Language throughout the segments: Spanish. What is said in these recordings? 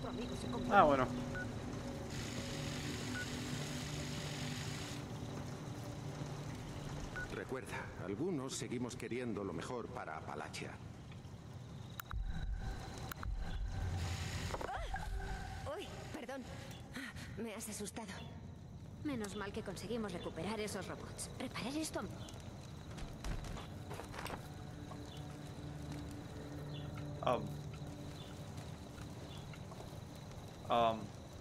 nuestro amigo se compró. Ah, bueno. Recuerda, algunos seguimos queriendo lo mejor para Apalachia. Uy, perdón. Me has asustado. Menos mal que conseguimos recuperar esos robots. Reparar esto. Um. Um.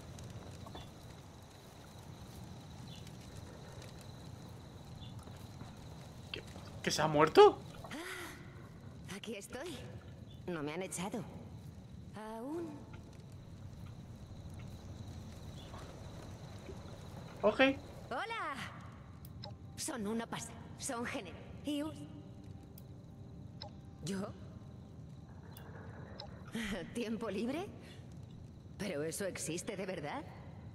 ¿Que se ha muerto? Aquí estoy. No me han echado. Aún. Ok. ¡Hola! Son una pasada. Son geniales. ¿Y ¿yo? ¿Tiempo libre? ¿Pero eso existe de verdad?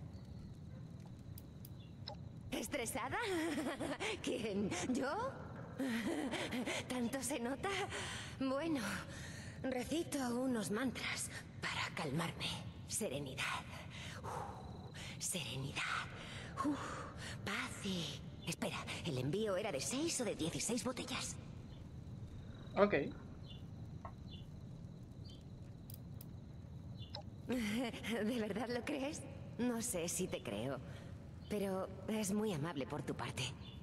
¿Estresada? ¿Quién? ¿Yo? ¿Tanto se nota? Bueno, recito unos mantras para calmarme. Serenidad. Serenidad. Paz y... Espera, ¿el envío era de 6 o de 16 botellas? Ok. ¿De verdad lo crees? No sé si te creo, pero es muy amable por tu parte.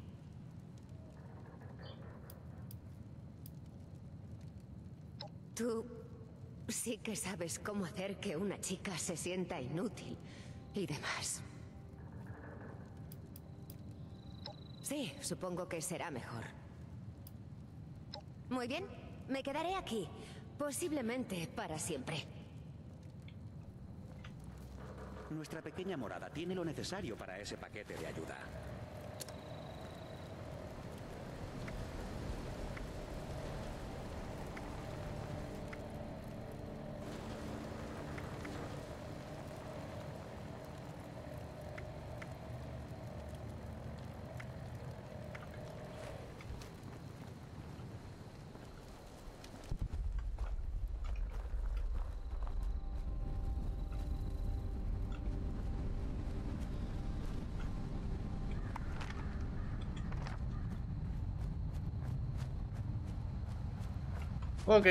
Tú sí que sabes cómo hacer que una chica se sienta inútil y demás. Sí, supongo que será mejor. Muy bien, me quedaré aquí, posiblemente para siempre. Nuestra pequeña morada tiene lo necesario para ese paquete de ayuda. Ok.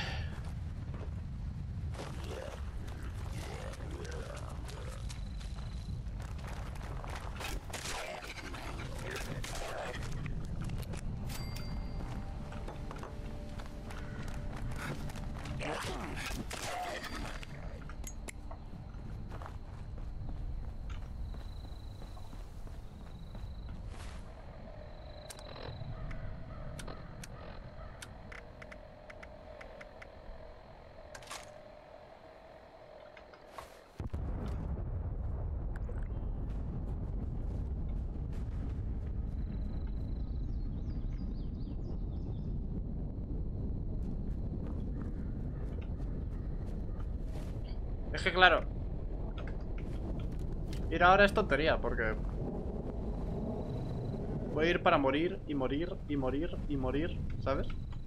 Es que claro, ir ahora es tontería, porque voy a ir para morir y morir y morir y morir, ¿sabes?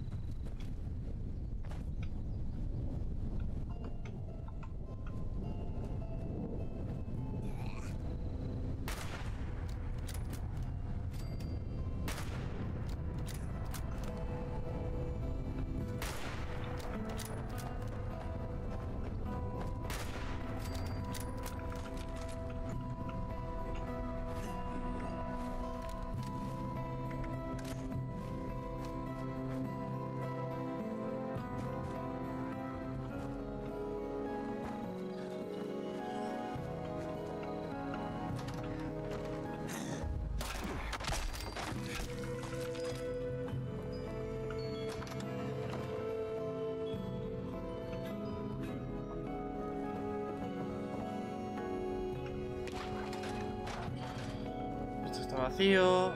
Esto está vacío.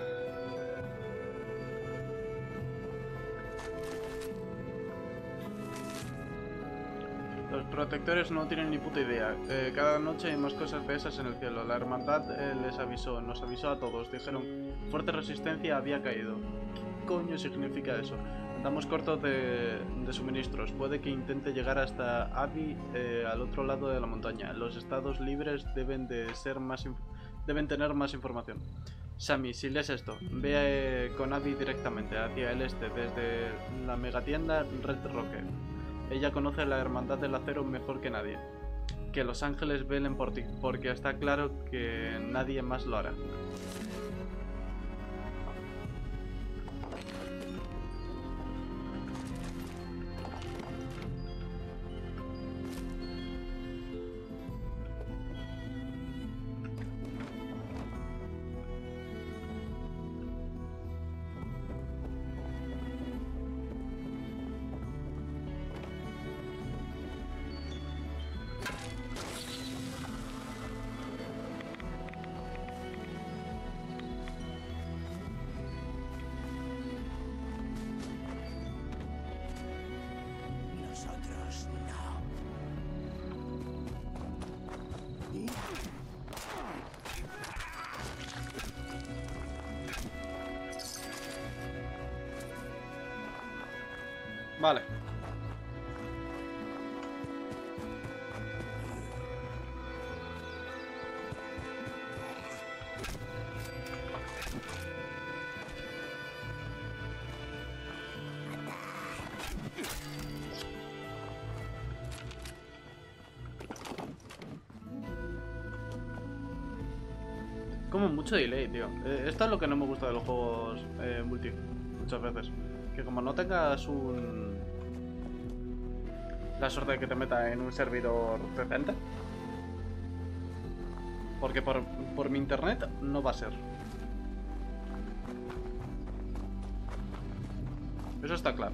Los protectores no tienen ni puta idea. Cada noche hay más cosas de esas en el cielo. La hermandad les avisó, nos avisó a todos. Dijeron, fuerte resistencia había caído. ¿Qué coño significa eso? Estamos cortos de suministros. Puede que intente llegar hasta Abby al otro lado de la montaña. Los estados libres deben tener más información. Sammy, si lees esto, ve con Abby directamente hacia el este desde la megatienda Red Rocket. Ella conoce la Hermandad del Acero mejor que nadie. Que los ángeles velen por ti, porque está claro que nadie más lo hará. Vale. Como mucho delay, tío. Esto es lo que no me gusta de los juegos multi, muchas veces. Que como no tengas la suerte de que te meta en un servidor decente. Porque por mi internet no va a ser. Eso está claro.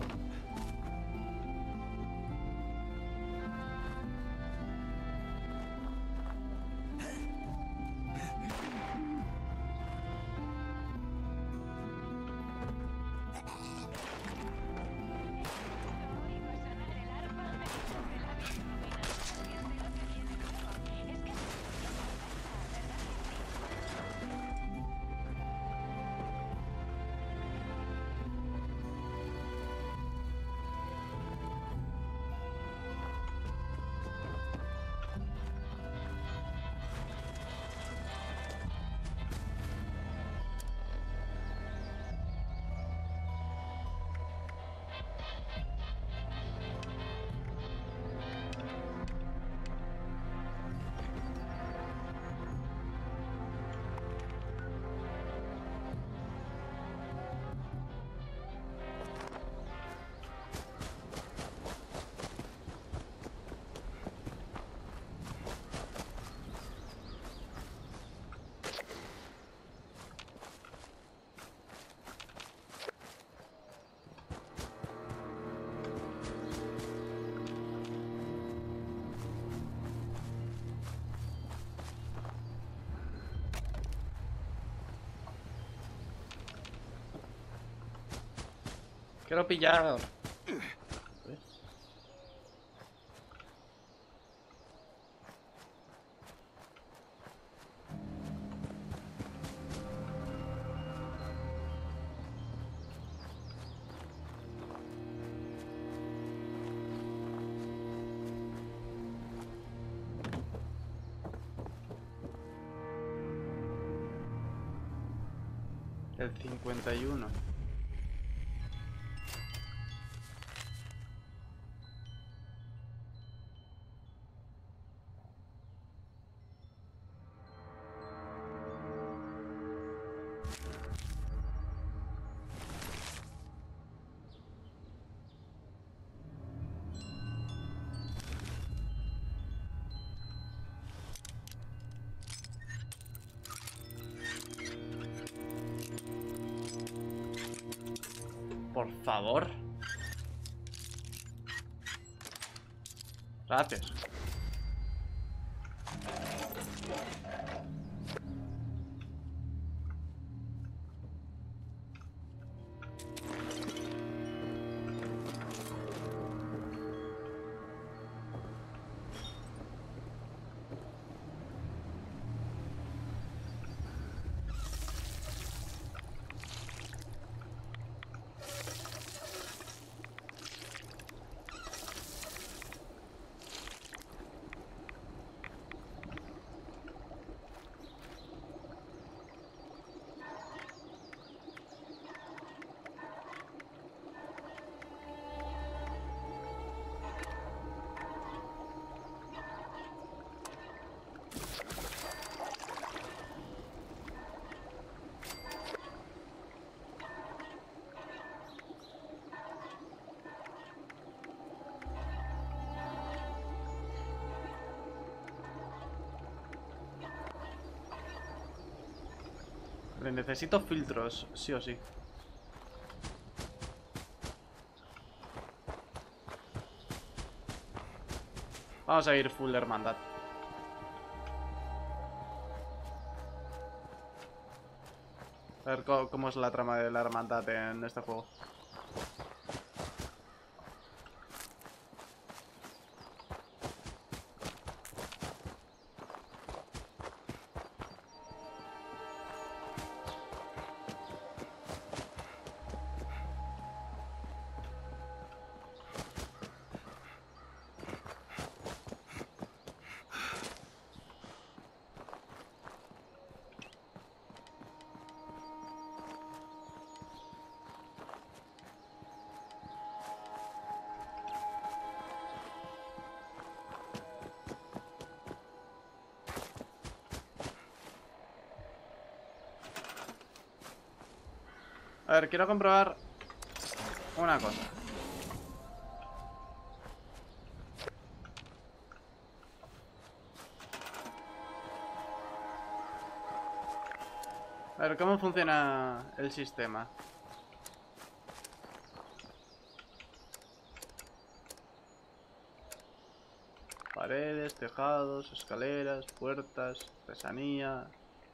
Quiero pillar. El 51. Por favor. Gracias. Pero necesito filtros, sí o sí. Vamos a ir full hermandad. A ver cómo es la trama de la hermandad en este juego. A ver, quiero comprobar una cosa. A ver, ¿cómo funciona el sistema? Paredes, tejados, escaleras, puertas, artesanía.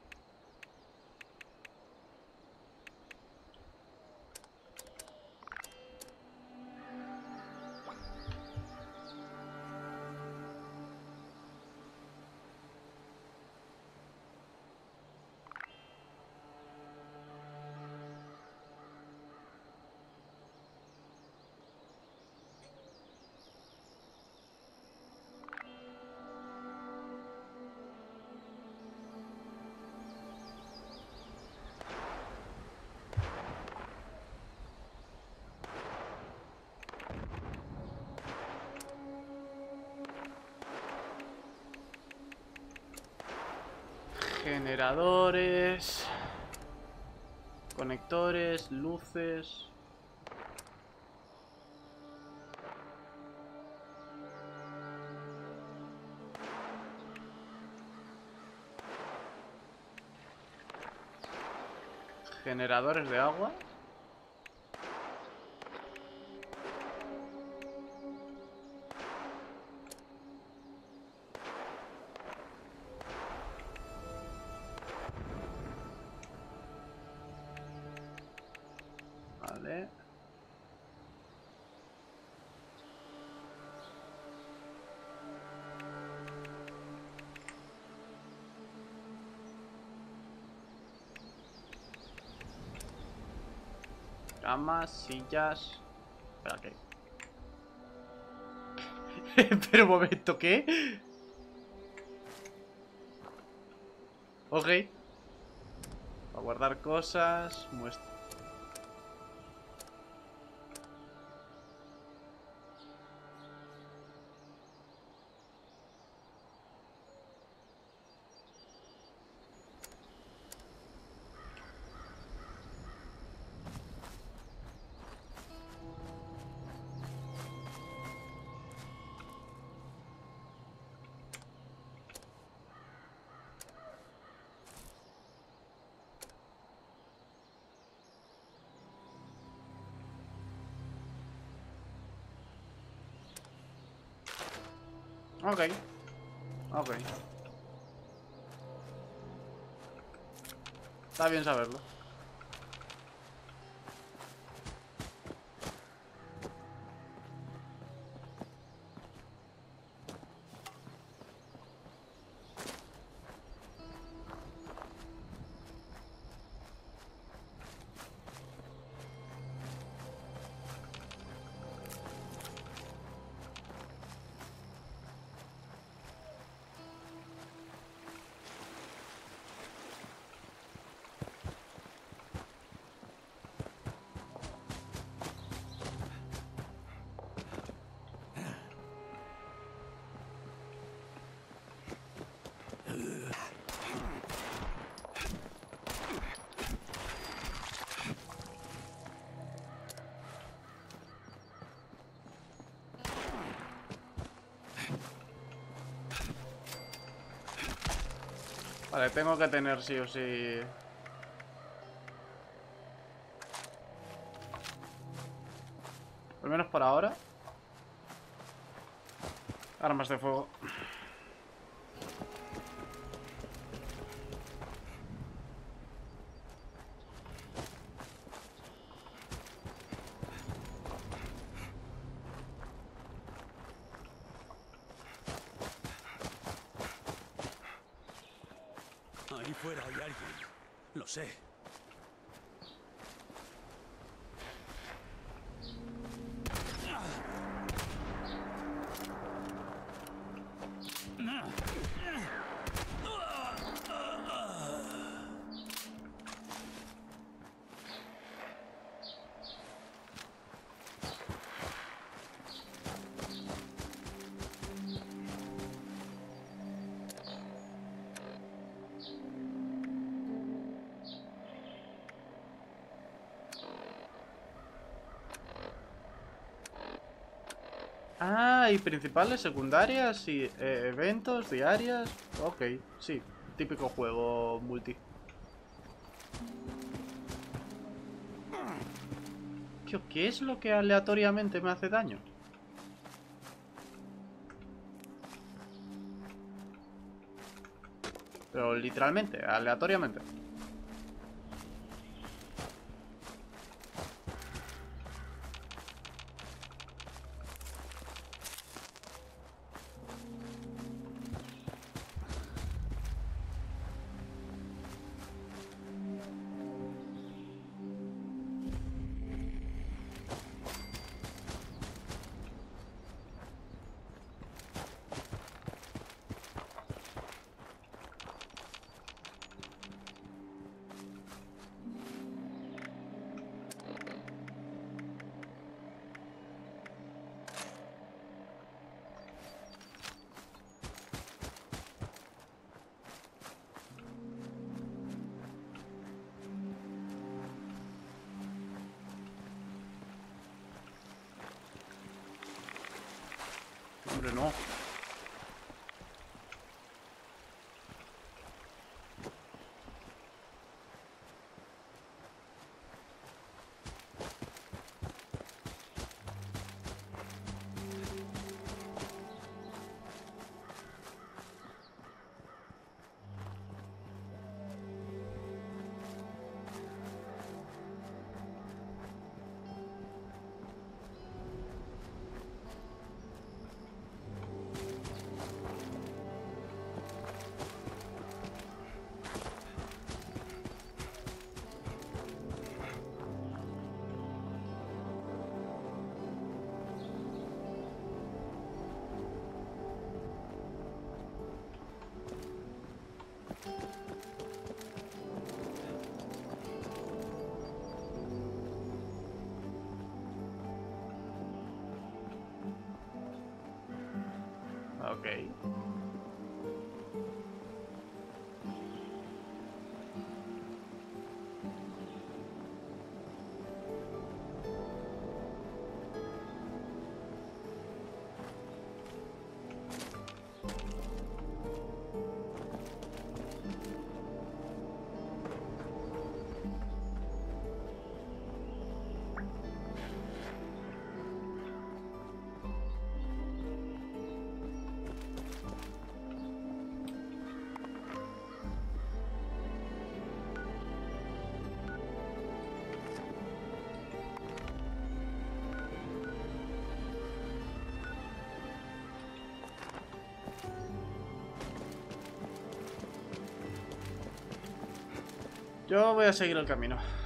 Generadores, conectores, luces. Generadores de agua. Vale. Camas, sillas. Espera, ¿qué? Pero un momento, ¿qué? Ok. Para guardar cosas. Muestra. Ok. Ok. Está bien saberlo. Vale, tengo que tener sí o sí Al menos por ahora. Armas de fuego. Ahí fuera hay alguien. Lo sé. Ah, y principales, secundarias y eventos, diarias. Ok, sí, típico juego multi. Tío, ¿qué es lo que aleatoriamente me hace daño? Pero literalmente, aleatoriamente. Hombre, no. Ok. Yo voy a seguir el camino.